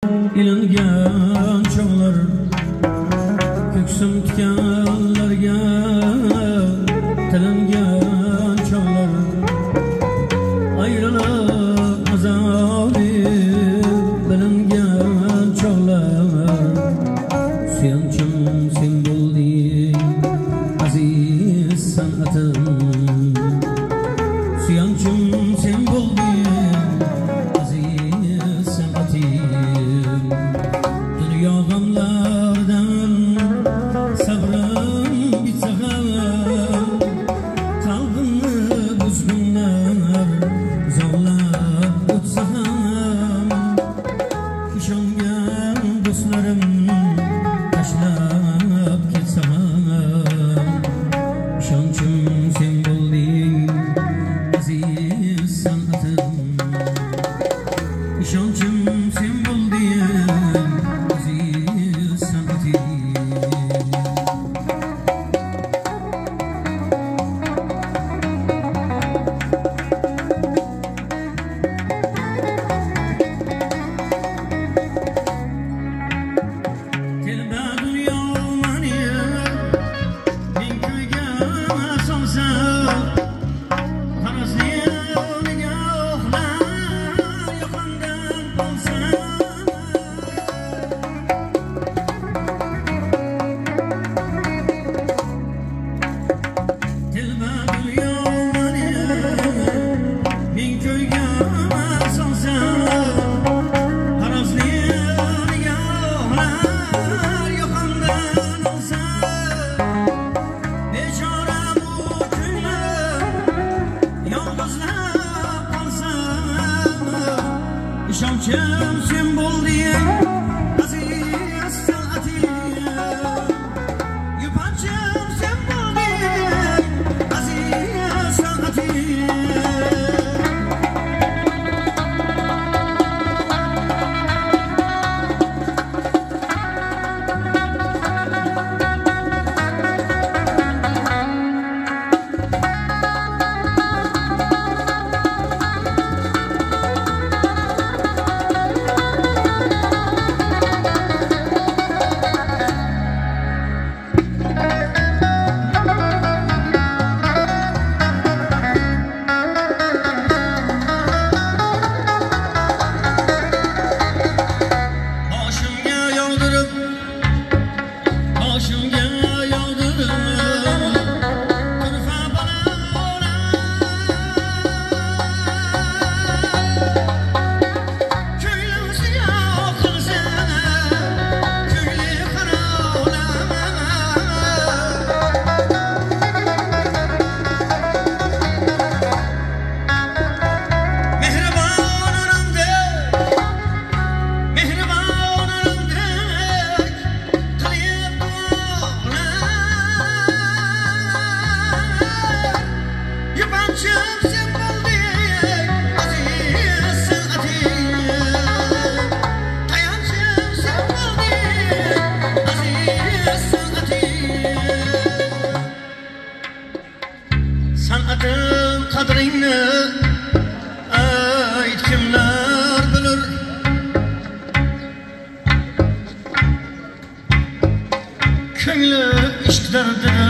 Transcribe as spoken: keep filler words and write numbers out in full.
ilingan çağlar köksüm tikanlarga tilingan çağlar ayrılık azabi bilingan çağlar suyanchim sen bo'lding aziz san'atim suyanchim sen bo'lding aziz san'atim dunyo g'amlardan sabrim bitsa ham qalbimni buzgunlar zorlab o'tsa ham ishongan do'stlarim tashlab ketsa ham ishonchim sen bo'lding aziz san'atim ishonchim sen bo'lding aziz san'atim ishonchim sen bo'lding aziz san'atim yupanchim sen bo'lding aziz san'atim san'atim qadringni ayt kimlar bilir ko'ngli ishq dardida